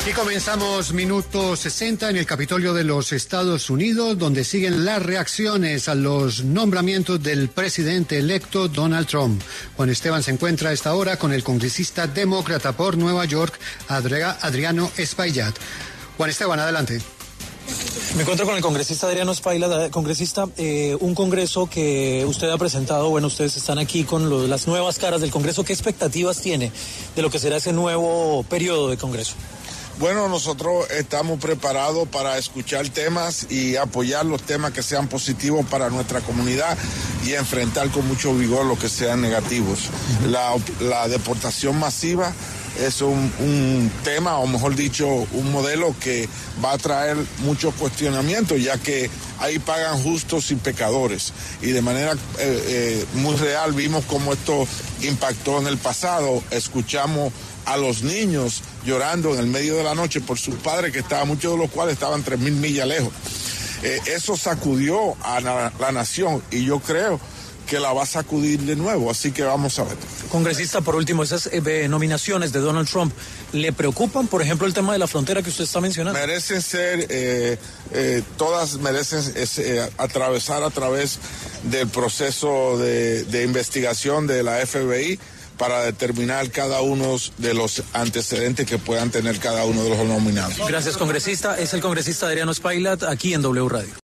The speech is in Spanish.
Y comenzamos minuto 60 en el Capitolio de los Estados Unidos, donde siguen las reacciones a los nombramientos del presidente electo Donald Trump. Juan Esteban se encuentra a esta hora con el congresista demócrata por Nueva York, Adriano Espaillat. Juan Esteban, adelante. Me encuentro con el congresista Adriano Espaillat. Congresista, un congreso que usted ha presentado, bueno, ustedes están aquí con las nuevas caras del congreso. ¿Qué expectativas tiene de lo que será ese nuevo periodo de congreso? Bueno, nosotros estamos preparados para escuchar temas y apoyar los temas que sean positivos para nuestra comunidad y enfrentar con mucho vigor los que sean negativos. La deportación masiva es un tema, o mejor dicho, un modelo que va a traer muchos cuestionamientos, ya que ahí pagan justos y pecadores. Y de manera muy real vimos cómo esto impactó en el pasado. Escuchamos a los niños llorando en el medio de la noche por sus padres, muchos de los cuales estaban 3,000 millas lejos. Eso sacudió a la nación y yo creo que la va a sacudir de nuevo, así que vamos a ver. Congresista, por último, esas nominaciones de Donald Trump, ¿le preocupan, por ejemplo, el tema de la frontera que usted está mencionando? Merecen ser, todas merecen atravesar a través del proceso de investigación de la FBI para determinar cada uno de los antecedentes que puedan tener cada uno de los nominados. Gracias, congresista. Es el congresista Adriano Espaillat, aquí en W Radio.